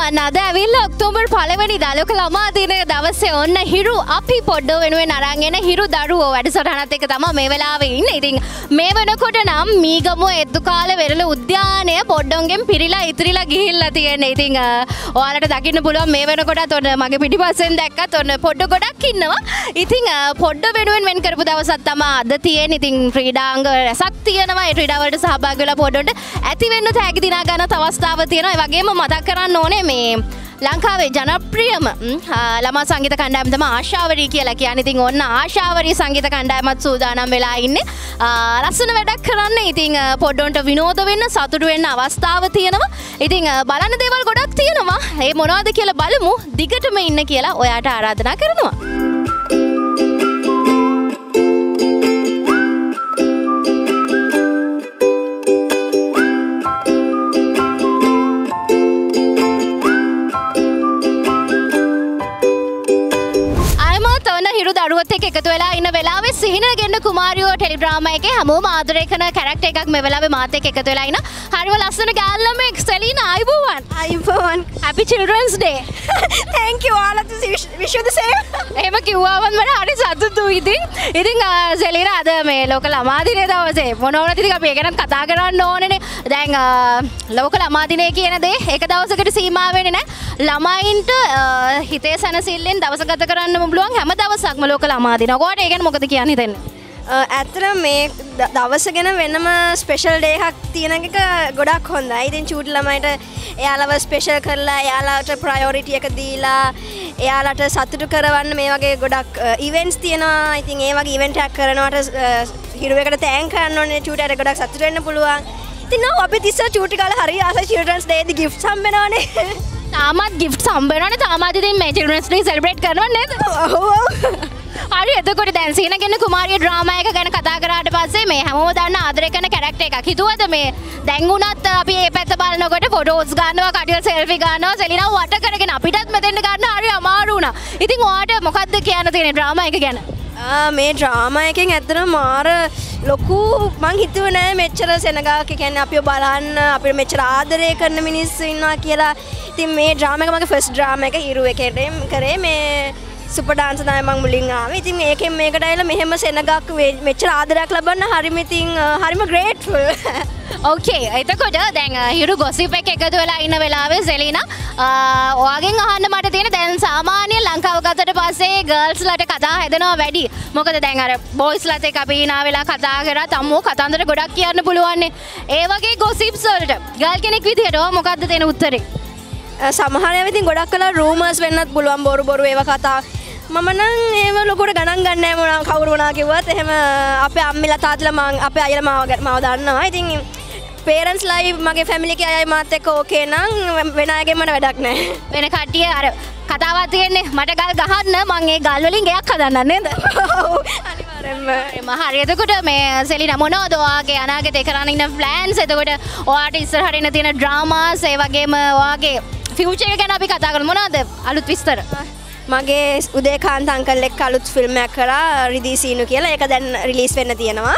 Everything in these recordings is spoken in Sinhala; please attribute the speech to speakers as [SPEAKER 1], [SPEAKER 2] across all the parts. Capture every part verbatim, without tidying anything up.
[SPEAKER 1] ඔන්න අද ඇවිල්ලා ඔක්තෝබර් පළවෙනිදා ලෝක ළමා දිනයේ දවසේ ඔන්න හිරු අපි පොඩ්ඩෝ වෙනුවෙන් අරන් එන හිරු දරුවෝ වැඩසටහනත් එක්ක තමයි මේ වෙලාවේ ඉන්නේ. ඉතින් මේ වෙනකොට නම් මීගමුව එද්දුකාල වෙරළ උද්‍යානය පොඩ්ඩොන්ගෙන් පිරීලා ඉතිරිලා ගිහිල්ලා තියෙන්නේ. ඉතින් ඔයාලට දකින්න පුළුවන් මේ වෙනකොටත් ඔන්න මගේ පිටිපස්සෙන් දැක්කත් ඔන්න පොඩ්ඩෝ ගොඩක් ඉන්නවා. ඉතින් පොඩ්ඩෝ වෙනුවෙන් වෙන් කරපු දවසක් තමයි අද තියෙන්නේ. ඉතින් ක්‍රීඩාංග රැසක් තියෙනවා. ඒ ක්‍රීඩා වලට සහභාගී වෙලා පොඩ්ඩොන්ට ඇති වෙන්න තෑගි දිනා ගන්න අවස්ථාව තියෙනවා. ඒ වගේම මතක් කරන්න ඕනේ මේ ලංකාවේ ජනප්‍රියම ළමා සංගීත කණ්ඩායම තමයි ආශාවරී කියලා කියන්නේ. ඉතින් ඔන්න ආශාවරී සංගීත කණ්ඩායමත් සූදානම් වෙලා ඉන්නේ. ලස්සන වැඩක් කරන්න. ඉතින් පොඩ්ඩොන්ට විනෝද වෙන්න සතුටු වෙන්න අවස්ථාව තියෙනවා. ඉතින් බලන්න දේවල් ගොඩක් තියෙනවා. ඒ මොනවද කියලා බලමු. දිගටම ඉන්න කියලා ඔයාට ආරාධනා කරනවා. දරුවත් එක්ක එකතු වෙලා ඉන්න වෙලාවේ සිහින ගෙන්න කුමාරියෝ ටෙලිඩ්‍රාමා එකේ හැමෝම ආදරය කරන කැරක්ටර් එකක් මේ වෙලාවේ මාත් එක්ක එකතු වෙලා ඉන්න. හරිම ලස්සන ගෑල් ළමෙක් සෙලීනා අයිබෝවන්.
[SPEAKER 2] අයිබෝවන්.
[SPEAKER 1] Happy Children's Day.
[SPEAKER 2] Thank you all of the wish you the same.
[SPEAKER 1] එහෙම කිව්වම මට හරි සතුටුයි ඉතින්. ඉතින් සෙලීනා අද මේ ලෝක ළමා දිනේ දවසේ මොනවද ඉතින් අපි ඒක ගැන කතා කරන්න ඕනේනේ. දැන් ලෝක ළමා දිනේ කියන දේ එක දවසකට සීමා වෙන්නේ නැහැ. ළමයින්ට හිතේ සැනසෙල්ලෙන් දවස ගත කරන්න පුළුවන් හැම දවසක්ම ලෝක ළමා දින. ඔයාලට ඒ ගැන මොකද කියන්න හිතෙන්නේ?
[SPEAKER 2] ඇත්තට මේ දවස ගැන වෙනම ස්පෙෂල් ඩේ එකක් තියෙන එක ගොඩක් හොඳයි. ඉතින් චූටි ළමයිට එයාලව ස්පෙෂල් කරලා එයාලට ප්‍රයොරිටි එක දීලා එයාලට සතුටු කරවන්න මේ වගේ ගොඩක් ඉවෙන්ට්ස් තියෙනවා. ඉතින් ඒ වගේ ඉවෙන්ට් එකක් කරනවට හිරුවකට තෑන්ක් කරන්න ඕනේ. චූටියට ගොඩක් සතුටු වෙන්න පුළුවන්. ඉතින් නෝ අපි තිස්සා චූටි කාලේ හරි ආසයි චිල්ඩ්‍රන්ස් ඩේ දී ගිෆ්ට්ස් හම්බෙනවනේ.
[SPEAKER 1] තාමත් ගිෆ්ට්ස් හම්බෙනවනේ. තාමත් ඉතින් මේ චිල්ඩ්‍රන්ස් ඩේ සෙලිබ්‍රේට් කරනවා නේද?
[SPEAKER 2] ඔව්.
[SPEAKER 1] හරි එතකොට දැන් සීන ගෙන්න කුමාරිය ඩ්‍රාමා එක ගැන කතා කරාට පස්සේ මේ හැමෝම දන්න ආදරය කරන කැරක්ටර් එකක් හිතුවද මේ දැන් උනත් අපි මේ පැත්ත බලනකොට ෆොටෝස් ගන්නවා කඩියල් සෙල්ෆි ගන්නවා සෙලිනා වට කරගෙන අපිටත් මෙතෙන්ට ගන්න හරි අමාරු වුණා. ඉතින් ඔයාට මොකද්ද කියන්න තියෙන්නේ ඩ්‍රාමා එක ගැන?
[SPEAKER 2] මේ ඩ්‍රාමා එකෙන් ඇත්තටම මාර ලොකු මං හිතුවේ නෑ මෙච්චර සෙනගක් කියන්නේ අපිව බලන්න අපිට මෙච්චර ආදරය කරන මිනිස්සු ඉන්නවා කියලා. ඉතින් මේ ඩ්‍රාමා එක මගේ ෆස්ට් ඩ්‍රාමා එක හිරු එකේ කරේ මේ සුපර් ඩාන්ස් තමයි මම මුලින් ආවේ. ඉතින් මේකෙන් මේකට ඇවිල්ලා මෙහෙම සෙනගක් මෙච්චර ආදරයක් ලබන්න හරිම ඉතින් හරිම ග්‍රේට්ෆුල්.
[SPEAKER 1] ඕකේ. එතකොට දැන් හිරු ගොසිප් එක එකතු වෙලා ඉන්න වෙලාවේ සෙලිනා ඔයාගෙන් අහන්න මට තියෙන දැන් සාමාන්‍ය ලංකාව ගතට පස්සේ ගර්ල්ස්ලාට කතා හැදෙනවා වැඩි. මොකද දැන් අර බොයිස්ලාත් එක්ක අපි hina වෙලා කතා කරා අම්මෝ කතන්දර ගොඩක් කියන්න පුළුවන් නේ. ඒ වගේ ගොසිප්ස් වලට ගර්ල් කෙනෙක් විදිහට ඔයා මොකද්ද දෙන උත්තරේ?
[SPEAKER 2] සමහර ඒවා ඉතින් ගොඩක් කලා රූමර්ස් වෙන්නත් පුළුවන් බොරු බොරු ඒවා කතා. මම නම් එහෙම ලොකුට ගණන් ගන්න නැහැ මොනවා කවුරු මොනවා කිව්වත්. එහෙම අපේ අම්මිලා තාත්තලා මං අපේ අයියලා මාව මාව දන්නවා. ඉතින් පේරන්ට්ස් ලයි මගේ ෆැමිලි එකේ අය මාත් එක්ක ඕකේ නම් වෙන අයගෙන් මට වැඩක් නැහැ.
[SPEAKER 1] වෙන කට්ටිය අර කතාවක් තියෙන්නේ මට ගල් ගහන්න මං ඒ ගල් වලින් ගෙයක් හදන්න නේද?
[SPEAKER 2] ඔව් අනිවාර්යෙන්ම.
[SPEAKER 1] එම හරි. එතකොට මේ සෙලිනා මොනවද ඔයාගේ අනාගතේ කරන්න ඉන්න ප්ලෑන්ස්? එතකොට ඔයාට ඉස්සරහට එන තියෙන ඩ්‍රාමාස් ඒ වගේම ඔයාගේ ෆියුචර් එක ගැන අපි කතා කරමු. මොනවද අලුත් විස්තර?
[SPEAKER 2] මගේ උදේකාන්ත අංකල් එක්ක අලුත් ෆිල්ම් එකක් කරා රිදී සීනු කියලා. ඒක දැන් රිලීස් වෙන්න තියෙනවා.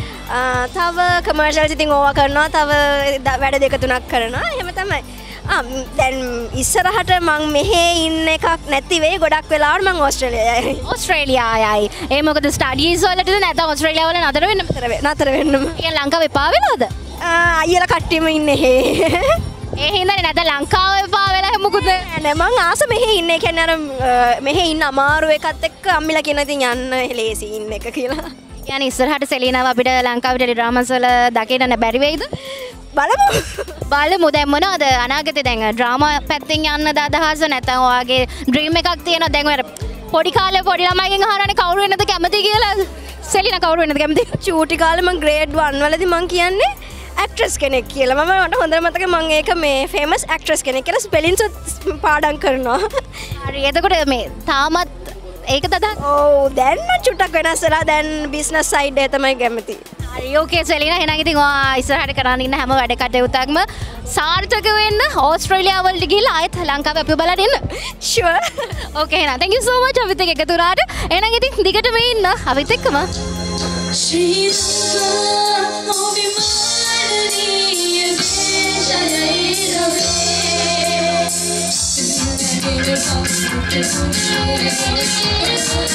[SPEAKER 2] තව කමර්ෂල්ස් ඉතින් ඕවා කරනවා. තව වැඩ දෙක තුනක් කරනවා. එහෙම තමයි. ආ දැන් ඉස්සරහට මං මෙහෙ ඉන්න එකක් නැති වෙයි. ගොඩක් වෙලාවට මං ඕස්ට්‍රේලියාවයි.
[SPEAKER 1] ඕස්ට්‍රේලියාවයි. ඒ මොකද ස්ටඩීස් වලටද නැත්නම් ඕස්ට්‍රේලියාව වල නතර වෙන්න?
[SPEAKER 2] නතර වෙන්නම.
[SPEAKER 1] ඒ ලංකාවේ එපා වෙලාද?
[SPEAKER 2] අයියලා කට්ටියම ඉන්නේ එහෙ.
[SPEAKER 1] ඒ හින්දානේ නැත්නම් ලංකාව එපා වෙලා මොකුද?
[SPEAKER 2] නෑ මං ආස මෙහෙ ඉන්නේ. කියන්නේ අර මෙහෙ ඉන්න අමාරු එකත් එක්ක අම්මිලා කියන ඉතින් යන්න ලේසි ඉන්න එක කියලා.
[SPEAKER 1] يعني ඉස්සරහට සෙලිනාව අපිට ලංකාවේ ටෙලිඩ්‍රාමාස් වල දකින්න බැරි වෙයිද?
[SPEAKER 2] බලමු.
[SPEAKER 1] බලමු. දැන් මොනවද අනාගතේ දැන් ඩ්‍රාමා පැත්තෙන් යන්නද අදහස නැත්නම් ඔයාගේ ඩ්‍රීම් එකක් තියෙනවද? දැන් ඔය පොඩි කාලේ පොඩි ළමයිගෙන් අහනනේ කවුරු වෙන්නද කැමති කියලා. සෙලිනා කවුරු වෙන්නද කැමති?
[SPEAKER 2] චූටි කාලේ මං ග්‍රේඩ් වන් වලදී මං කියන්නේ ඇක්ට්‍රස් කෙනෙක් කියලා. මම මට හොඳට මතකයි මම ඒක මේ ෆේමස් ඇක්ට්‍රස් කෙනෙක් කියලා ස්පෙලින්ස් පාඩම් කරනවා.
[SPEAKER 1] හරි. එතකොට මේ තාමත් ඒක තදා
[SPEAKER 2] ඔව් දැන් නම් චුට්ටක් වෙනස් වෙලා දැන් බිස්නස් සයිඩ් එක තමයි කැමති.
[SPEAKER 1] හරි ඕකේ සෙලිනා එහෙනම් ඉතින් ඔයා ඉස්සරහට කරන්න ඉන්න හැම වැඩ කටයුත්තක්ම සාර්ථක වෙන්න ඕස්ට්‍රේලියාව වලට ගිහලා ආයෙත් ලංකාවේ අපි බලන්න ඉන්න.
[SPEAKER 2] ෂුවර්.
[SPEAKER 1] ඕකේ එහෙනම් thank you so much අපිත් එක්ක එකතු වුණාට. එහෙනම් ඉතින් දිගටම ඉන්න අපිත් එක්කම. She's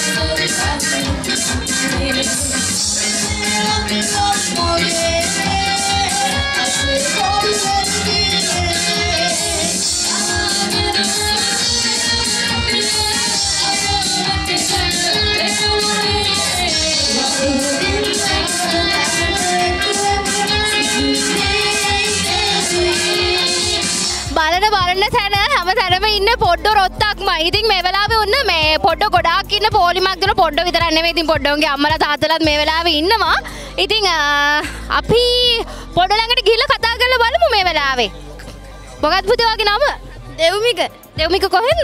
[SPEAKER 1] පොඩ්ඩ රොත්තක්ම ඉතින් මේ වෙලාවේ ඔන්න මේ පොඩ්ඩ ගොඩාක් ඉන්න පොලිමක් දෙන පොඩ්ඩ විතරක් නෙමෙයි ඉතින් පොඩ්ඩෝන්ගේ අම්මලා තාත්තලාත් මේ වෙලාවේ ඉන්නවා. ඉතින් අපි පොඩ්ඩ ළඟට ගිහිල්ලා කතා කරලා බලමු මේ වෙලාවේ. මොකක්ද පුතේ වගේ නම?
[SPEAKER 2] දෙව්මික.
[SPEAKER 1] දෙව්මික කොහෙන්ද?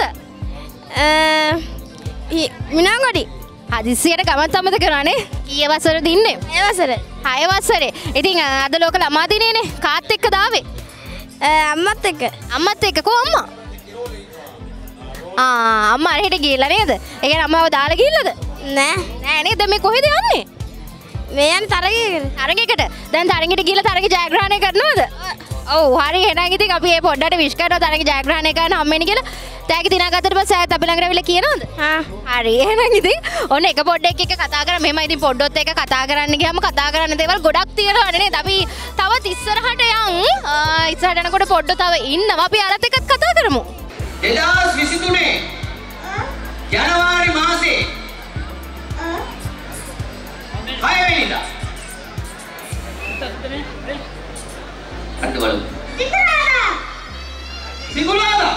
[SPEAKER 2] අ මිනාගොඩි.
[SPEAKER 1] හදිස්සියට ගමන් සම්මත කරානේ. කීයේ වසරේද ඉන්නේ?
[SPEAKER 2] හය වසරේ.
[SPEAKER 1] හය වසරේ. ඉතින් අද ලෝක ළමා දිනේනේ. කාත් එක්කද ආවේ?
[SPEAKER 2] අම්මත් එක්ක.
[SPEAKER 1] අම්මත් එක්ක කො අම්මා? ආ අම්මා අරහෙට ගිහලා නේද? ඒ කියන්නේ අම්මාව දාලා ගිහලාද?
[SPEAKER 2] නෑ.
[SPEAKER 1] නෑ නේද? මේ කොහෙද යන්නේ?
[SPEAKER 2] මේ යන්නේ තරගයකට.
[SPEAKER 1] තරගයකට. දැන් තරගෙට ගිහලා තරග ජයග්‍රහණය කරනවද? ඔව් හරි එහෙනම් ඉතින් අපි මේ පොඩ්ඩට විශ් කරනවා තරග ජයග්‍රහණය කරන්න හම්බෙන්නේ කියලා. තෑගි දිනාගත්තට පස්සේ ආයෙත් අපි ළඟට ඇවිල්ලා කියනවද?
[SPEAKER 2] හා.
[SPEAKER 1] හරි එහෙනම් ඉතින් ඔන්න එක පොඩ්ඩක් එක්ක කතා කරා. මෙහෙම ඉතින් පොඩ්ඩොත් එක්ක කතා කරන්න ගියාම කතා කරන්න දේවල් ගොඩක් තියෙනවනේ නේද? අපි තවත් ඉස්සරහට යන්. ඉස්සරහට යනකොට පොඩ්ඩ තව ඉන්නවා. අපි යාළුවත් එක්කත් කතා කරමු.
[SPEAKER 3] දෙදාස් විසිතුනේ ජනවාරි මාසේ හය වෙනිදා අන්න බලමු සිකුරාදා සිකුරාදා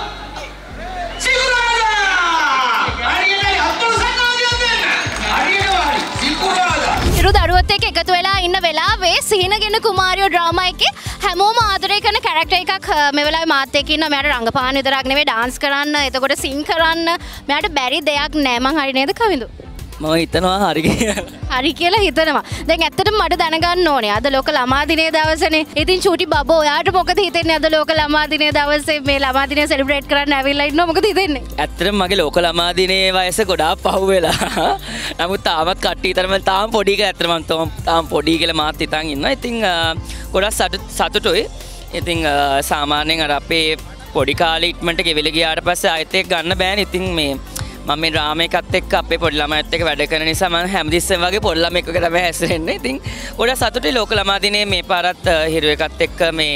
[SPEAKER 3] සිකුරාදා හරියටයි අතුරු සන්නාදියක් දෙන්න හරියට වාරි සිකුරාදා
[SPEAKER 1] හිරු දරුවොත් එක්ක එකතු වෙලා ඉන්න වෙලාවේ සිහිනගෙන කුමාරියෝ ඩ්‍රාමා එකේ හැමෝම ආදරය කරන කැරක්ටර් එකක් මේ වෙලාවේ මාත් එක්ක ඉන්නවා. මෙයාට රංගපාන විතරක් නෙවෙයි ඩාන්ස් කරන්න, එතකොට සිං කරන්න. මෙයාට බැරි දෙයක් නෑ. මං හරි නේද කවිඳු?
[SPEAKER 4] මම හිතනවා හරි කියලා.
[SPEAKER 1] හරි කියලා හිතනවා. දැන් ඇත්තටම මට දැනගන්න ඕනේ. අද ලෝක ළමා දිනේ දවසනේ. ඉතින් චූටි බබෝ ඔයාට මොකද හිතෙන්නේ අද ලෝක ළමා දිනේ දවසේ මේ ළමා දිනේ සෙලිබ්‍රේට් කරන්න ඇවිල්ලා ඉන්නවා මොකද හිතෙන්නේ?
[SPEAKER 4] ඇත්තටම මගේ ලෝක ළමා දිනේ වයස ගොඩාක් පහු වෙලා. නමුත් තාමත් කට්ටිය තරම තාම පොඩි කියලා ඇත්තටම මම තාම පොඩි කියලා මාත් හිතන් ඉන්නවා. ඉතින් ගොඩක් සතුටුයි. ඉතින් සාමාන්‍යයෙන් අර අපේ පොඩි කාලේ ඉක්මනට ගෙවිල ගියාට පස්සේ ආයෙත් ඒක ගන්න බෑනේ. ඉතින් මේ මම මේ ඩ්‍රාමා එකත් එක්ක අපේ පොඩි ළමයිත් එක්ක වැඩ කරන නිසා මම හැමදෙස්සෙම වගේ පොඩි ළමෙක් වගේ තමයි හැසිරෙන්නේ. ඉතින් ගොඩක් සතුටුයි ලෝක ළමා දිනේ මේ පාරත් හිරු එකත් එක්ක මේ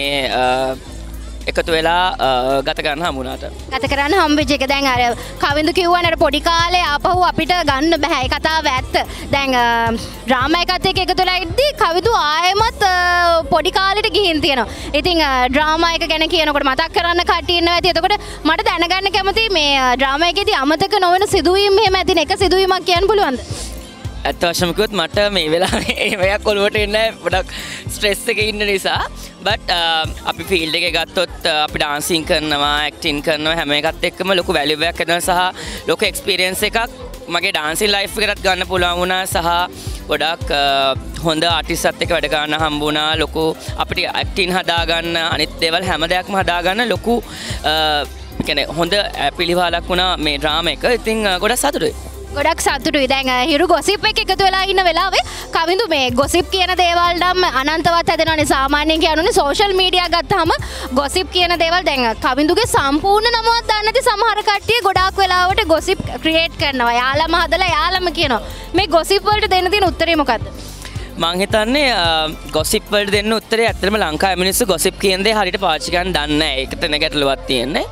[SPEAKER 4] එකතු වෙලා ගත කරන්න හම්බුණාට.
[SPEAKER 1] ගත කරන්න හම්බෙච්ච එක දැන් අර කවිඳු කිව්වනේ අර පොඩි කාලේ ආපහු අපිට ගන්න බෑ. ඒ කතාව ඇත්ත. දැන් ඩ්‍රාමා එකත් එක්ක එකතු වෙලා ඉද්දි කවිඳු ආයෙමත් පොඩි කාලෙට ගිහින් තියෙනවා. ඉතින් ඩ්‍රාමා එක ගැන කියනකොට මතක් කරන්න කට්ටිය ඉන්නවා ඇති. එතකොට මට දැනගන්න කැමතියි මේ ඩ්‍රාමා එකේදී අමතක නොවන සිදුවීම් මෙහෙම ඇතින එක සිදුවීමක් කියන්න පුළුවන්ද?
[SPEAKER 4] ඇත්ත වශයෙන්ම කිව්වොත් මට මේ වෙලාවේ ඒවයක් ඔලුවට එන්නේ ගොඩක් ස්ට්‍රෙස් එකේ ඉන්න නිසා. බට් අපි ෆීල්ඩ් එකේ ගත්තොත් අපි ඩාන්සින් කරනවා, ඇක්ටින් කරනවා හැම එකත් එක්කම ලොකු වැලියු එකක් හදනවා සහ ලොකු එක්ස්පීරියන්ස් එකක් මගේ ඩාන්සින් ලයිෆ් එකටත් ගන්න පුළුවන් වුණා සහ ගොඩක් හොඳ ආටිස්ට්ත් එක්ක වැඩ ගන්න හම්බ වුණා. ලොකු අපිට ඇක්ටින් හදාගන්න අනිත් දේවල් හැම දෙයක්ම හදාගන්න ලොකු කියන්නේ හොඳ පිළිවෙලක් වුණා මේ ඩ්‍රාමා එක. ඉතින් ගොඩක් සතුටුයි.
[SPEAKER 1] ගොඩක් සතුටුයි. දැන් හිරු ගොසිප් එක එකතු වෙලා ඉන්න වෙලාවේ කවිඳු මේ ගොසිප් කියන දේවල් නම් අනන්තවත් හැදෙනවානේ. සාමාන්‍යයෙන් කියනෝනේ සෝෂල් මීඩියා ගත්තාම ගොසිප් කියන දේවල් දැන් කවිඳුගේ සම්පූර්ණ නමවත් දන්නේ නැති සමහර කට්ටිය ගොඩාක් වෙලාවට ගොසිප් ක්‍රියේට් කරනවා. යාළම හදලා යාළම කියනවා. මේ ගොසිප් වලට දෙන්න තියෙන උත්තරේ මොකද්ද?
[SPEAKER 4] මං හිතන්නේ ගොසිප් වලට දෙන්න උත්තරේ ඇත්තටම ලංකාවේ මිනිස්සු ගොසිප් කියන දේ හරියට පාවිච්චි කරන්න දන්නේ නැහැ. ඒක තැන ගැටලුවක් තියෙන්නේ.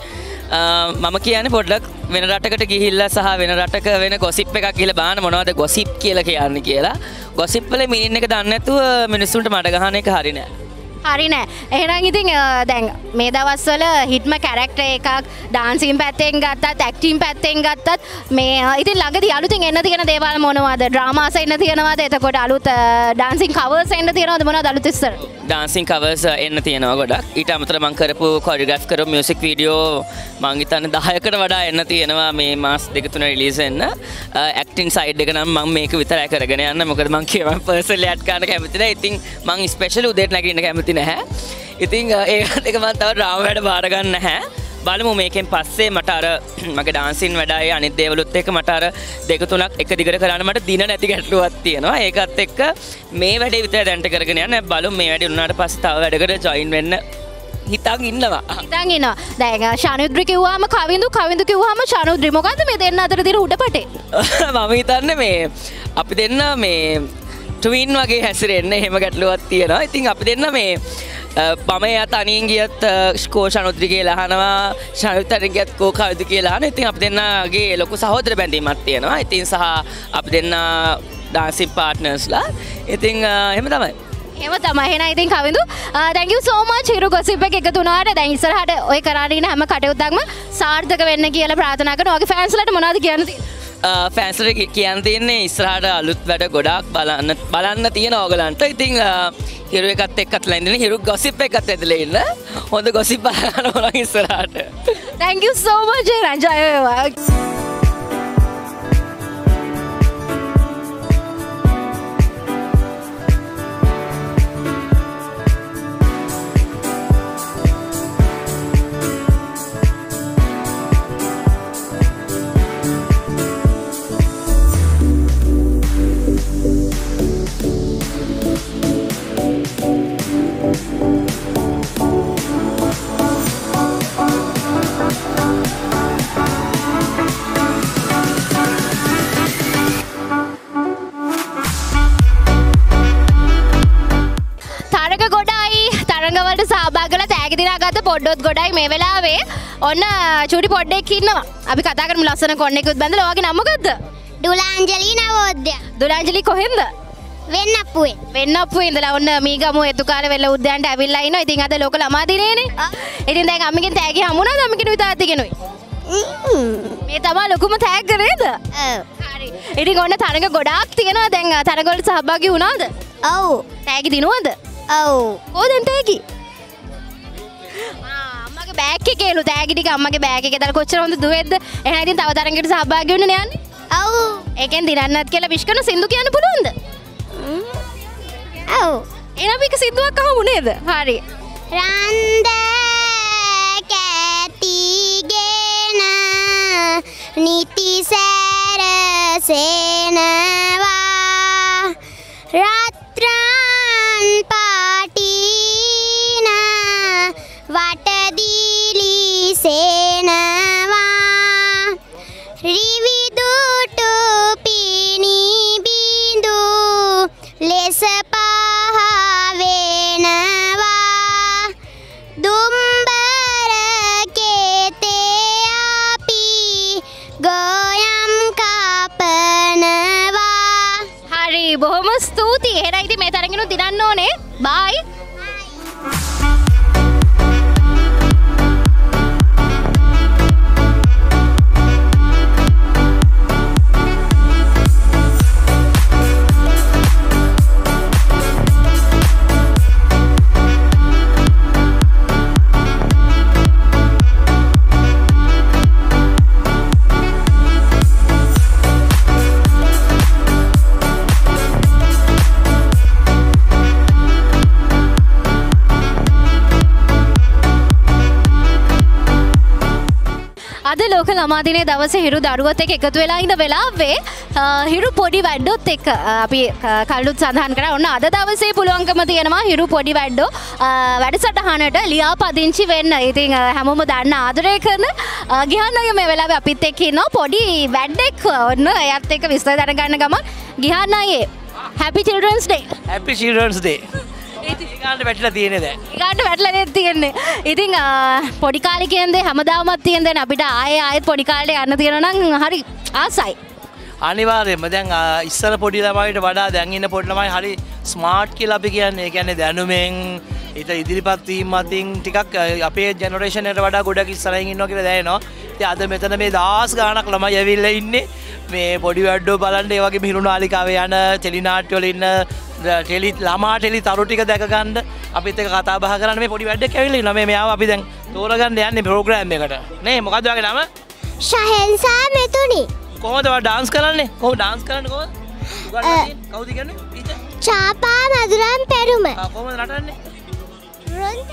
[SPEAKER 4] මම කියන්නේ පොඩ්ඩක් වෙන රටකට ගිහිල්ලා සහ වෙන රටක වෙන ගොසිප් එකක් ගිහලා බලන්න මොනවද ගොසිප් කියලා කියන්නේ කියලා. ගොසිප් වල මීනින් එක දන්නේ නැතුව මිනිස්සුන්ට මඩ ගහන එක හරි නෑ.
[SPEAKER 1] හරි නෑ. එහෙනම් ඉතින් දැන් මේ දවස්වල හිට්ම කැරක්ටර් එකක් ඩාන්සින් පැත්තෙන් ගත්තත් ඇක්ටින් පැත්තෙන් ගත්තත් මේ ඉතින් ළඟදී අලුතින් එන්න තියෙන දේවල් මොනවද? ඩ්‍රාමාස් එන්න තියෙනවද? එතකොට අලුත් ඩාන්සින් කවර්ස් එන්න තියෙනවද? මොනවද අලුත් ඉස්සර?
[SPEAKER 4] ඩාන්සින් කවර්ස් එන්න තියෙනවා ගොඩක්. ඊට අමතරව මම කරපු කොරියෝග්‍රාෆ් කරපු මියුසික් වීඩියෝ මම හිතන්නේ දහයකට වඩා එන්න තියෙනවා මේ මාස දෙක තුන රිලීස් වෙන්න. ඇක්ටින් සයිඩ් එක නම් මම මේක විතරයි කරගෙන යන්න. මොකද මම කියවම පර්සනලි ඇඩ් කරන්න කැමති නැහැ. ඉතින් මම ස්පෙෂල් උදේට නැගිටින්න කැමති නැහැ. ඉතින් ඒකත් එක මම තව ඩ්‍රාමා වැඩ බාර ගන්න නැහැ. බලමු මේකෙන් පස්සේ මට අර මගේ ඩාන්සින් වැඩයි අනිත් දේවලුත් එක්ක මට අර දෙක තුනක් එක දිගට කරන්න මට දින නැති ගැටලුවක් තියෙනවා. ඒකත් එක්ක මේ වැඩේ විතර දැන්ට කරගෙන යන්න බලමු මේ වැඩේ උනාට පස්සේ තව වැඩකට ජොයින් වෙන්න හිතන් ඉන්නවා.
[SPEAKER 1] හිතන් ඉන්නවා. දැන් ශානුද්‍රි කිව්වම කවිඳු කවිඳු කිව්වම ශානුද්‍රි මොකද්ද මේ දෙන්න අතර තියෙන උඩපටේ?
[SPEAKER 4] මම හිතන්නේ මේ අපි දෙන්න මේ ට්වින් වගේ හැසිරෙන්න එහෙම ගැටලුවක් තියෙනවා. ඉතින් අපි දෙන්න මේ මම එයා තනියෙන් ගියත් කෝ ශනුද්‍රි කියලා අහනවා ශනුද්‍රි තනියෙන් ගියත් කෝ කවිඳු කියලා අහනවා. ඉතින් අපි දෙන්නගේ ලොකු සහෝදර බැඳීමක් තියෙනවා. ඉතින් සහ අපි දෙන්න ඩාන්සින් පාර්ට්නර්ස්ලා. ඉතින් එහෙම තමයි.
[SPEAKER 1] එහෙම තමයි. එහෙනම් ඉතින් කවිඳු thank you so much Hiru gossip එක එකතු වුණාට දැන් ඉස්සරහට ඔය කරාගෙන ඉන්න හැම කටයුත්තක්ම සාර්ථක වෙන්න කියලා ප්‍රාර්ථනා කරනවා. ඔයගේ ෆෑන්ස්ලාට මොනවද කියන්න තියෙන්නේ?
[SPEAKER 4] ෆෑන්ස්ලාට කියන්න තියෙන්නේ ඉස්සරහට අලුත් වැඩ ගොඩාක් බලන්න බලන්න තියෙන ඕගලන්ට. ඉතින් හිරු එකත් එක්කත් ලැඳින හිරු gossip එකත් ඇදලා ඉන්න. හොඳ gossip බලන්න ඕන ඉස්සරහට.
[SPEAKER 1] thank you so much රංජය වේවා. පොඩ්ඩොත් ගොඩයි මේ වෙලාවේ ඔන්න චූටි පොඩ්ඩෙක් ඉන්නවා. අපි කතා කරමු ලස්සන කොන්නෙකුත් බැඳලා. ඔයාගේ නම මොකද්ද?
[SPEAKER 5] දුලාංජලි නවෝදය.
[SPEAKER 1] දුලාංජලි කොහෙන්ද?
[SPEAKER 5] වෙන්නප්පුවේ.
[SPEAKER 1] වෙන්නප්පුවේ ඉඳලා ඔන්න මීගමු එතුකාල වෙල උද්‍යානට ඇවිල්ලා ඉනවා. ඉතින් අද ලෝක ළමා දිනේනේ. ඉතින් දැන් අම්මිගෙන් තෑගි හමුණාද? අම්මිගෙන් විතරත් ගෙනුයි. මේ තමයි ලොකුම තෑග්ග නේද?
[SPEAKER 5] ඔව්.
[SPEAKER 1] හරි. ඉතින් ඔන්න තරඟ ගොඩාක් තියෙනවා. දැන් තරඟ වලට සහභාගී වුණාද?
[SPEAKER 5] ඔව්.
[SPEAKER 1] තෑගි දිනුවද?
[SPEAKER 5] ඔව්.
[SPEAKER 1] කොහෙන්ද තෑගි? බෑග් එකේලු තෑගි ටික අම්මගේ බෑග් එකේ දාලා කොච්චර හොඳ දුවේද්ද. එහෙනම් ඉතින් තව තරඟයකට සහභාගී වෙන්න යන්නේ.
[SPEAKER 5] ඔව්.
[SPEAKER 1] ඒකෙන් දිනන්නත් කියලා විශ් කරන සින්දු කියන්න පුළුවන්ද?
[SPEAKER 5] ඔව්.
[SPEAKER 1] එහෙනම් මේක සින්දුවක් අහමු නේද? හරි.
[SPEAKER 5] රන්ද කැටිගෙන නිතිසැර සේනවා රත්රන් පාටින වටදිලි සේනවා රිවිදුටු පිණි බිඳු ලෙස පහ වෙනවා දුම්බර කෙතේ අපි ගොයම් කපනවා.
[SPEAKER 1] හරි බොහොම ස්තුතියි. එහෙනම් ඉතින් මේ තරගෙනු දිනන්න ඕනේ. බයි. අද ලෝක ළමා දිනේ දවසේ හිරු දරුවත් එක්ක එකතු වෙලා ඉන්න වෙලාවේ හිරු පොඩි වැඩොත් එක්ක අපි කල්ලුත් සඳහන් කරා. ඔන්න අද දවසේ පුළුවන්කම තියෙනවා හිරු පොඩි වැඩෝ වැඩසටහනට ලියාපදිංචි වෙන්න. ඉතින් හැමෝම දන්න ආදරය කරන ගිහන් අය මේ වෙලාවේ අපිත් එක්ක ඉන්නවා. පොඩි වැඩෙක් ඔන්න එයත් එක්ක විස්තර දැනගන්න ගමන් ගිහන් අය Happy Children's Day.
[SPEAKER 6] Happy Children's Day. ඒගාන්ට වැටලා තියෙන්නේ දැන්.
[SPEAKER 1] ඒගාන්ට වැටලා තියෙන්නේ. ඉතින් පොඩි කාලේ කියන්නේ හැමදාමත් තියෙන දැන් අපිට ආයෙ ආයෙත් පොඩි කාලේ යන්න තියෙනවා නම් හරි ආසයි.
[SPEAKER 6] අනිවාර්යයෙන්ම දැන් ඉස්සර පොඩි ළමයිට වඩා දැන් ඉන්න පොඩි ළමයි හරි ස්මාර්ට් කියලා අපි කියන්නේ. ඒ කියන්නේ දැනුමෙන් ඊට ඉදිරිපත් වීම අතින් ටිකක් අපේ ජෙනරේෂන් එකට වඩා ගොඩක් ඉස්සරහින් ඉන්නවා කියලා දැනෙනවා. ඉතින් අද මෙතන මේ දහස් ගාණක් ළමයි ඇවිල්ලා ඉන්නේ මේ පොඩි වැඩෝ බලන්න. ඒ වගේ මිහිරු නාලිකාවේ යන ටෙලි නාට්‍ය වල ඉන්න ටෙලි ළමා ටෙලි තරු ටික දැක ගන්න අපිත් එක්ක කතා බහ කරන්න මේ පොඩි වැඩක් ඇවිල්ලා ඉන්නවා. මේ මෙයාව අපි දැන් තෝරගන්න යන්නේ ප්‍රෝග්‍රෑම් එකට. නේ මොකද්ද ඔයාගේ නම?
[SPEAKER 5] ශහෙන්සා මෙතුණි.
[SPEAKER 6] කොහොමද ඔයා ඩාන්ස් කරන්නේ? කොහොමද ඩාන්ස් කරන්නේ කොහොමද? උගන්වන්නේ? කවුද කියන්නේ? ටීචර්?
[SPEAKER 5] චාපා මදුරන් පෙරුම.
[SPEAKER 6] ආ කොහොමද නටන්නේ?
[SPEAKER 5] රොන්ත.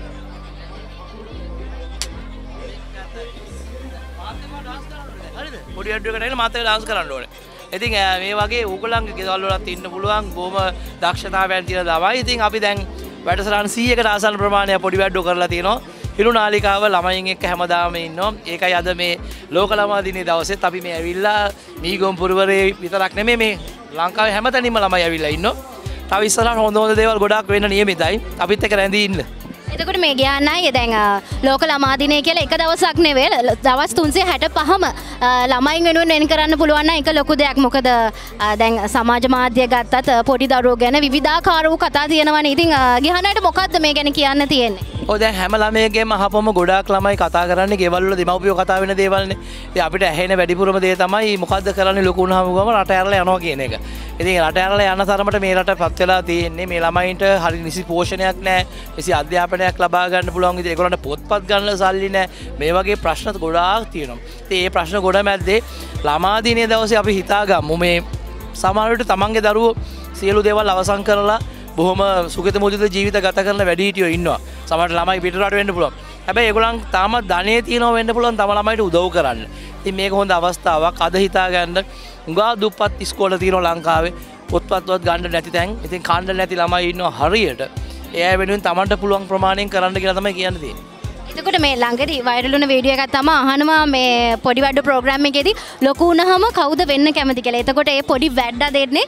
[SPEAKER 6] හරිද? පොඩි වැඩකට ඇවිල්ලා මාත් එක්ක ඩාන්ස් කරන්න ඕනේ. ඉතින් මේ වගේ ඕගොල්ලන්ගේ ගෙවල් වලත් ඉන්න පුළුවන් බොහොම දක්ෂතාවයන් තියෙන ළමයි. ඉතින් අපි දැන් වැඩසටහන් සීයකට ආසන්න ප්‍රමාණයක් පොඩි වැඩෝ කරලා තියෙනවා. හිරු නාලිකාව ළමයින් එක්ක හැමදාම ඉන්නවා. ඒකයි අද මේ ලෝක ළමා දිනේ දවසෙත් අපි මේ ඇවිල්ලා මීගොම් පුරවරේ විතරක් නෙමෙයි මේ ලංකාවේ හැමතැනින්ම ළමයි ඇවිල්ලා ඉන්නවා. තව ඉස්සරහට හොඳ හොඳ දේවල් ගොඩාක් වෙන්න නියමිතයි. අපිත් එක්ක රැඳී ඉන්න.
[SPEAKER 1] එතකොට මේ ගියානයි දැන් ලෝක ළමා දිනය කියලා එක දවසක් නෙවෙයි දවස් තුන්සිය හැට පහම ළමයින් වෙනුවෙන් වෙන් කරන්න පුළුවන් නම් ඒක ලොකු දෙයක්. මොකද දැන් සමාජ මාධ්‍ය ගත්තත් පොඩි දරුවෝ ගැන විවිධාකාර වූ කතා තියෙනවනේ. ඉතින් ගියානට මොකද්ද මේ ගැන කියන්න තියෙන්නේ?
[SPEAKER 6] ඔය දැන් හැම ළමයෙක්ගේම අහපම ගොඩාක් ළමයි කතා කරන්නේ ගෙවල් වල දෙමව්පියෝ කතා වෙන දේවල්නේ. ඉතින් අපිට ඇහෙන වැඩිපුරම දේ තමයි මොකද්ද කරන්නේ ලොකු වුණාම ගම රට ඇරලා යනවා කියන එක. ඉතින් රට ඇරලා යන තරමට මේ රටපත් වෙලා තියෙන්නේ මේ ළමයින්ට හරි නිසි පෝෂණයක් නැහැ. නිසි අධ්‍යාපනයක් ලබා ගන්න පුළුවන් විදිහට ඒගොල්ලන්ට පොත්පත් ගන්න සල්ලි නැහැ. මේ වගේ ප්‍රශ්න ගොඩාක් තියෙනවා. ඉතින් මේ ප්‍රශ්න ගොඩ මැද්දේ ළමා දිනේ දවසේ අපි හිතාගමු මේ සමහර විට තමන්ගේ දරුවෝ සියලු දේවල් අවසන් කරලා බොහොම සුගත මුදිත ජීවිත ගත කරන වැඩිහිටියෝ ඉන්නවා. සමහරට ළමයි පිටරට වෙන්න පුළුවන්. හැබැයි ඒගොල්ලන් තාමත් ධනෙ තියෙනවා වෙන්න පුළුවන් තම ළමයිට උදව් කරන්න. ඉතින් මේක හොඳ අවස්ථාවක්. අද හිතා ගන්න උඟා දුප්පත් ඉස්කෝල තියෙනවා ලංකාවේ. පොත්පත්වත් ගන්න නැති තැන්. ඉතින් කන්න නැති ළමයි ඉන්නවා හරියට. ඒ අය වෙනුවෙන් තමන්ට පුළුවන් ප්‍රමාණයෙන් කරන්න කියලා තමයි කියන්න තියෙන්නේ.
[SPEAKER 1] එතකොට මේ ළඟදී වයිරල් වුණ වීඩියෝ එකක් තමයි අහනවා මේ පොඩි වැඩ ප්‍රෝග්‍රෑම් එකේදී ලොකු වුණාම කවුද වෙන්න කැමති කියලා. එතකොට ඒ පොඩි වැඩ දෙන්නේ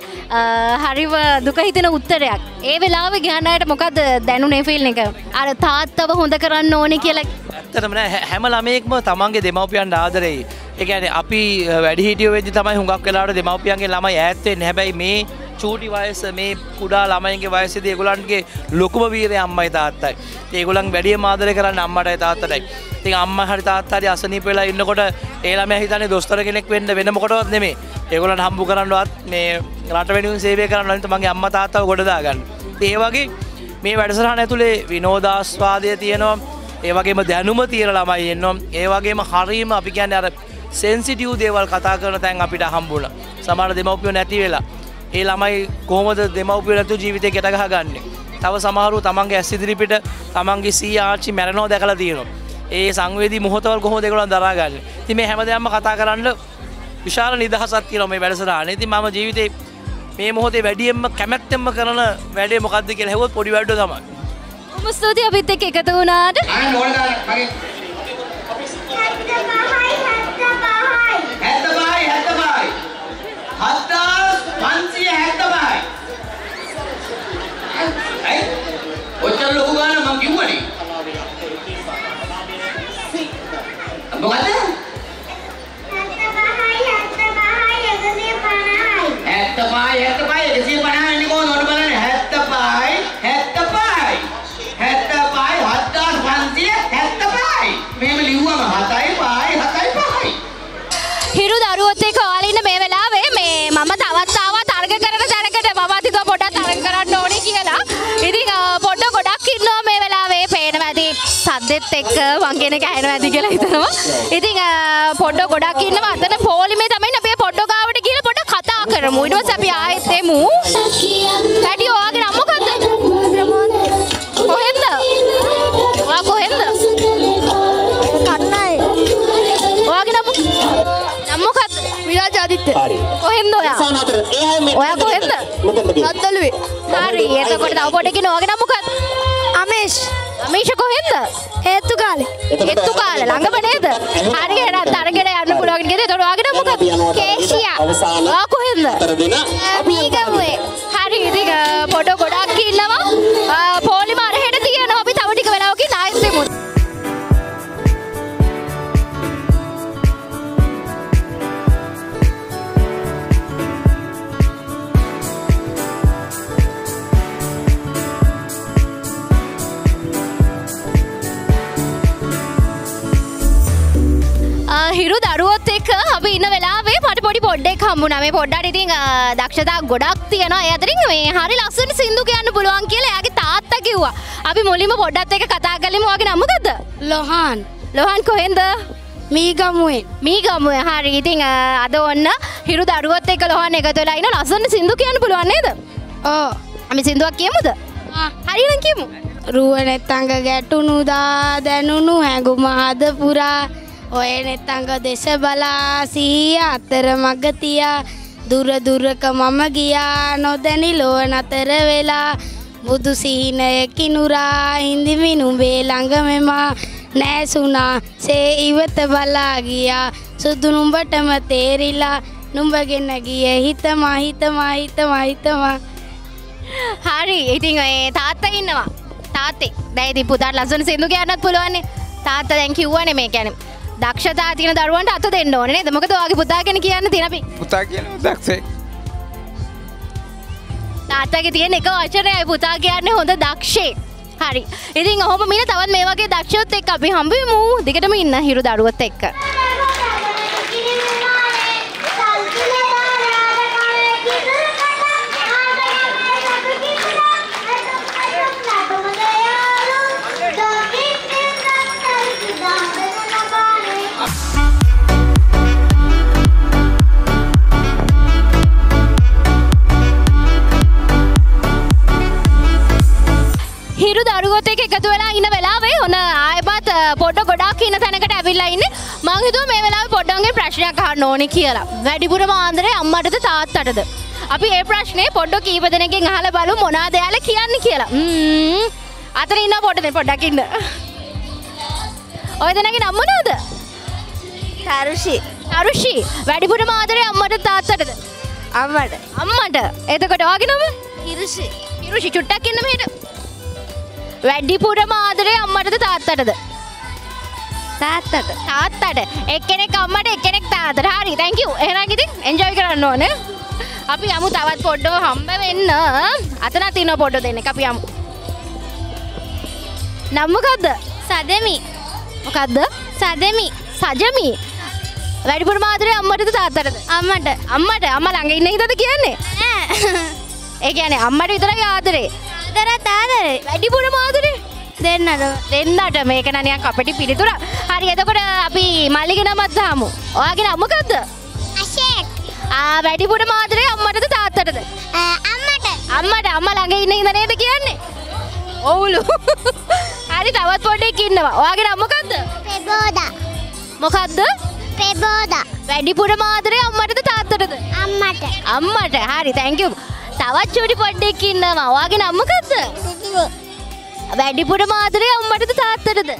[SPEAKER 1] හරිව දුක හිතෙන උත්තරයක්. ඒ වෙලාවේ ගහන අයට මොකද දැනුනේ ෆීල් එක? අර තාත්තව හොඳ කරන්න ඕනේ කියලා.
[SPEAKER 6] ඇත්තටම නෑ හැම ළමයෙක්ම තමන්ගේ දෙමව්පියන්ට ආදරෙයි. ඒ කියන්නේ අපි වැඩිහිටියෝ වෙද්දි තමයි හුඟක් වෙලාවට දෙමව්පියන්ගේ ළමයි ඈත් වෙන්නේ. හැබැයි මේ චූටි වයස මේ කුඩා ළමයින්ගේ වයසේදී ඒගොල්ලන්ගේ ලොකුම වීරය අම්මයි තාත්තයි. ඉතින් ඒගොල්ලන් වැඩිම ආදරය කරන්නේ අම්මටයි තාත්තටයි. ඉතින් අම්මා හරි තාත්තා හරි අසනීප වෙලා ඉන්නකොට ඒ ළමයා හිතන්නේ දොස්තර කෙනෙක් වෙන්න වෙන මොකටවත් නෙමෙයි. ඒගොල්ලන්ට හම්බු කරන්නවත් මේ රට වෙනුවෙන් සේවය කරන්න නැත්නම් මගේ අම්මා තාත්තව ගොඩ දාගන්න. ඉතින් ඒ වගේ මේ වැඩසටහන ඇතුලේ විනෝදාස්වාදය තියෙනවා. ඒ වගේම දැනුම තියෙන ළමයි ඉන්නවා. ඒ වගේම හරීම අපි කියන්නේ අර සෙන්සිටිව් දේවල් කතා කරන තැන් අපිට හම්බුණා. සමහර දෙමව්පියෝ නැති වෙලා ඒ ළමයි කොහොමද දෙමව්පියෝ නැතුව ජීවිතේ ගැට ගහගන්නේ? තව සමහරව තමන්ගේ ඇස් ඉදිරිපිට තමන්ගේ සීයා ආච්චි මැරෙනවා දැකලා තියෙනවා. ඒ සංවේදී මොහොතවල කොහොමද ඒගොල්ලන් දරාගන්නේ? ඉතින් මේ හැමදේම කතා කරන්න විශාල නිදහසක් තියෙනවා මේ වැඩසටහනේ. ඉතින් මම ජීවිතේ මේ මොහොතේ වැඩියෙන්ම කැමැත්තෙන්ම කරන වැඩේ මොකද්ද කියලා හෙව්වොත් පොඩි වැඩෝ තමයි.
[SPEAKER 1] කොහොම ස්තුතියි අපිත් එක්ක එකතු වුණාට.
[SPEAKER 3] අනේ ඕන දාලා මගේ හැත්තපහයි හැත්තපහයි හත්දාස් පන්සිය හැත්තපහයි ඇයි ඔච්චර ලොකු ගාන මම කිව්වනේ මොකද හැත්තපහයි හැත්තපහයි එකසිය පනහ වෙන්නේ කොහොමද ඔන්න බලන්න හැත්තපහයි හැත්තපහයි හැත්තපහයි හත්දාස් පන්සිය හැත්තපහයි මෙහෙම ලිව්වම හතයි පහයි හතයි පහයි
[SPEAKER 1] හිරු දරුවොත් එක්ක ඔයාලා ඉන්න මේ වෙලාවේ මේ මම තවත් ආවා තරග කරන තැනකට මම හිතුවා පොඩ්ඩක් තරග කරන්න ඕනේ කියලා. ඉතින් පොඩ්ඩ ගොඩක් ඉන්නවා මේ වෙලාවේ පේනවා ඇති සද්දෙත් එක්ක මං කියන එක ඇහෙනවා ඇති කියලා හිතනවා. ඉතින් පොඩ්ඩ ගොඩක් ඉන්නවා අතන පොලිමේ තමයි අපි පොඩ්ඩ ගාවට ගිහලා පොඩ්ඩ කතා කරමු. ඊට පස්සේ අපි ආයෙත් එමු. වැඩි ඔයාගේ නම මොකද්ද? කොහෙන්ද? ඔයා කොහෙන්ද? කන්නයි. ඔයාගේ නම නම මොකද්ද? විරාජ ආදිත්‍ය. කොහෙන්ද ඔයා? ඔයා කොහෙන්ද? රද්දලුවේ. හරි. එතකොට තව පොඩකින් ඔයාගේ නම මොකද්ද? අමේෂ්. අමේෂ් කොහෙන්ද? හේතු කාලේ. හේතු කාලේ ළඟම නේද? හරි එහෙනම් තරගෙට යන්න පුළුවන් නේද? එතකොට ඔයාගේ නම මොකද්ද? කේෂියා. ඔයා කොහෙන්ද? මීගමුවේ. හරි. ඉතින් පොඩ ගොඩක් ඉන්නවා. පොලිම අරහෙට තියෙනවා. අපි තව ටික වෙලාවකින් ආයෙත් එමු. හිරු දරුවොත් එක්ක අපි ඉන්න වෙලාවේ මට පොඩි පොඩ්ඩෙක් හම්බුණා. මේ පොඩ්ඩට ඉතින් දක්ෂතා ගොඩක් තියෙනවා. ඒ අතරින් මේ හරි ලස්සන සින්දු කියන්න පුළුවන් කියලා එයාගේ තාත්තා කිව්වා. අපි මුලින්ම පොඩ්ඩත් එක්ක කතා කරලිමු. ඔයාගේ නම මොකද්ද? ලොහාන්. ලොහාන් කොහෙන්ද? මීගමුවේ. මීගමුවේ. හරි. ඉතින් අද ඔන්න හිරු දරුවොත් එක්ක ලොහාන් එකතු වෙලා ඉන්න ලස්සන සින්දු කියන්න පුළුවන් නේද? ඔව්. අපි සින්දුවක් කියමුද? ආ. හරිනම් කියමු.
[SPEAKER 7] රුව නැත්තංග ගැටුණු දා දැනුණු හැඟුම හද පුරා ඔය නෙත්තංග දෙස බලා සිහිය අතර මග තියා දුර දුරක මම ගියා නොදැනි ලොව නතර වෙලා බුදු සිහිනය කිනුරා හිඳිමි නුඹේ ළඟමෙමා නෑසුනා සේ ඉවත බලා ගියා සුදු නුඹටම තේරිලා නුඹගෙන ගියේ හිතමා හිතමා හිතමා හිතමා.
[SPEAKER 1] හරි ඉතින් ඒ තාත්තා ඉන්නවා තාත්තේ දැන් ඉතින් පුතාට ලස්සන සින්දු කියන්නත් පුළුවන්නේ. තාත්තා දැන් කිව්වනේ මේ කියන්නේ දක්ෂතා තියෙන දරුවන්ට අත දෙන්න ඕනේ නේද? මොකද ඔයාගේ පුතා ගැන කියන්න තියෙන අපි.
[SPEAKER 8] පුතා කියනවා දක්ෂේ.
[SPEAKER 1] තාත්තගේ තියෙන එක වචනයයි පුතා කියන්නේ හොඳ දක්ෂේ. හරි. ඉතින් ඔහොම මින තවත් මේ වගේ දක්ෂයොත් එක්ක අපි හම්බ වෙමු. දිගටම ඉන්න හිරු දරුවොත් එක්ක. හිරු දරුවොත් එක්ක එකතු වෙලා ඉන්න වෙලාවේ ඔන්න ආයෙත් පොඩ ගොඩක් ඉන්න තැනකට ඇවිල්ලා ඉන්නේ. මං හිතුවා මේ වෙලාවේ පොඩ්ඩන්ගේ ප්‍රශ්නයක් අහන්න ඕනේ කියලා. වැඩිපුරම ආන්දරේ අම්මටද තාත්තටද? අපි මේ ප්‍රශ්නේ පොඩ්ඩක් කීප දෙනෙක්ගෙන් අහලා බලමු මොනවද යාලා කියන්නේ කියලා. ම්ම් අතන ඉන්න පොඩ දෙන්න පොඩ්ඩක් ඉන්න. ඔය දෙනාගේ නම මොනවද?
[SPEAKER 2] තරුෂි.
[SPEAKER 1] තරුෂි. වැඩිපුරම ආදරේ අම්මටද තාත්තටද?
[SPEAKER 2] අම්මට.
[SPEAKER 1] අම්මට. එතකොට ඔයාගේ නම?
[SPEAKER 2] හිරුෂි.
[SPEAKER 1] හිරුෂි චුට්ටක් ඉන්න මෙහෙට. වැඩිපුරම ආදරේ අම්මටද තාත්තටද?
[SPEAKER 2] තාත්තට.
[SPEAKER 1] තාත්තට. එක්කෙනෙක් අම්මට එක්කෙනෙක් තාත්තට. හරි thank you. එහෙනම් ඉතින් enjoy කරන්න ඕනේ. අපි යමු තවත් පොඩ්ඩව හම්බ වෙන්න. අතන තියෙන පොඩ්ඩ දෙන්නෙක් අපි යමු. නම මොකද්ද?
[SPEAKER 5] සදමි.
[SPEAKER 1] මොකද්ද?
[SPEAKER 5] සදමි.
[SPEAKER 1] සජමි. වැඩිපුරම ආදරේ අම්මටද තාත්තටද?
[SPEAKER 5] අම්මට.
[SPEAKER 1] අම්මට. අම්මා ළඟ ඉන්න හිතද කියන්නේ?
[SPEAKER 5] ඈ.
[SPEAKER 1] ඒ කියන්නේ අම්මට විතරයි ආදරේ.
[SPEAKER 5] ආදරත් ආදරේ.
[SPEAKER 1] වැඩිපුරම ආදරේ
[SPEAKER 5] දෙන්නට.
[SPEAKER 1] දෙන්නට මේක නනියක් අපිට පිළිතුර. හරි එතකොට අපි මල්ලිගේ නමත් දාමු. ඔයාගේ නම මොකද්ද?
[SPEAKER 5] අශේක්.
[SPEAKER 1] ආ වැඩිපුරම ආදරේ අම්මටද තාත්තටද?
[SPEAKER 5] අම්මට.
[SPEAKER 1] අම්මට. අම්මා ළඟ ඉන්න ඉඳ නේද කියන්නේ? ඔව්ලු. හරි තවත් පොඩ්ඩක් ඉන්නවා. ඔයාගේ නම මොකද්ද?
[SPEAKER 5] පෙබෝදා.
[SPEAKER 1] මොකද්ද?
[SPEAKER 5] පෙබෝදා.
[SPEAKER 1] වැඩිපුරම ආදරේ අම්මටද තාත්තටද?
[SPEAKER 5] අම්මට.
[SPEAKER 1] අම්මට. හරි thank you. තවත් චූටි පොඩ්ඩක් ඉන්නවා. ඔයාගේ නම මොකද්ද? වැඩිපුරම ආදරේ අම්මටද තාත්තටද?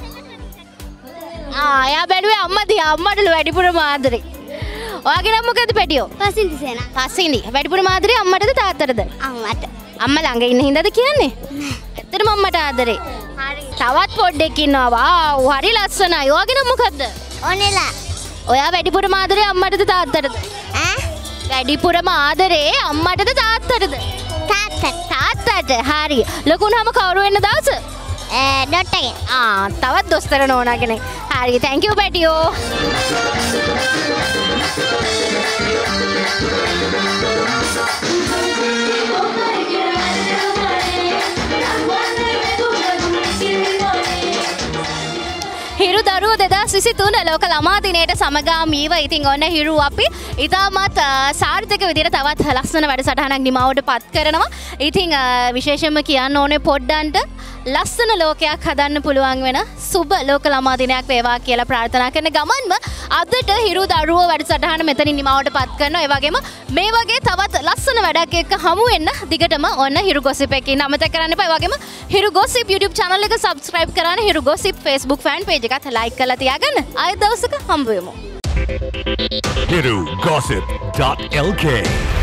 [SPEAKER 1] ආ එයා බැලුවේ අම්මා දිහා. අම්මටලු වැඩිපුරම ආදරේ. ඔයාගේ නම මොකද්ද පැටියෝ?
[SPEAKER 5] පසින්දි සේනා.
[SPEAKER 1] පස්සින්දි. වැඩිපුරම ආදරේ අම්මටද තාත්තටද?
[SPEAKER 5] අම්මට.
[SPEAKER 1] අම්මා ළඟ ඉන්න හින්දාද කියන්නේ? ඇත්තටම අම්මට ආදරේ. හරි. තවත් පොඩ්ඩක් ඉන්නවා. වාව් හරි ලස්සනයි. ඔයාගේ නම මොකද්ද?
[SPEAKER 5] ඔනෙලා.
[SPEAKER 1] ඔයා වැඩිපුරම ආදරේ අම්මටද තාත්තටද?
[SPEAKER 5] ඈ?
[SPEAKER 1] වැඩිපුරම ආදරේ අම්මටද තාත්තටද?
[SPEAKER 5] තාත්තට.
[SPEAKER 1] තාත්තට. හරි. ලොකුනම කවුරු වෙන්න දාස?
[SPEAKER 5] ඈ ඩොට් එකෙන්.
[SPEAKER 1] ආ තවත් දොස්තර නෝනා කෙනෙක්. හරි thank you පැටියෝ. හිරු දරුවෝ දෙදස් විසිතුන ලෝක ළමා දිනයට සමගාමීව ඉතින් ඔන්න හිරු අපි ඉතාමත් සාර්ථක විදිහට තවත් ලස්සන වැඩසටහනක් නිමාවට පත් කරනවා. ඉතින් විශේෂයෙන්ම කියන්න ඕනේ පොඩ්ඩන්ට ලස්සන ලෝකයක් හදන්න පුළුවන් වෙන සුබ ලෝක ළමා දිනයක් වේවා කියලා ප්‍රාර්ථනා කරන ගමන්ම අදට හිරු දරුවෝ වැඩසටහන මෙතනින් නිමාවට පත් කරනවා. ඒ වගේම මේ වගේ තවත් ලස්සන වැඩක් එක්ක හමු වෙන්න දිගටම ඔන්න හිරු ගොසිප් එකේ ඉන්න අමතක කරන්න එපා. ඒ වගේම හිරු ගොසිප් YouTube channel එක subscribe කරන්න. Hiru gossip Facebook fan page එකත් like කරලා තියාගන්න. ආයෙත් දවසක හම්බ වෙමු.
[SPEAKER 9] hiru gossip dot l k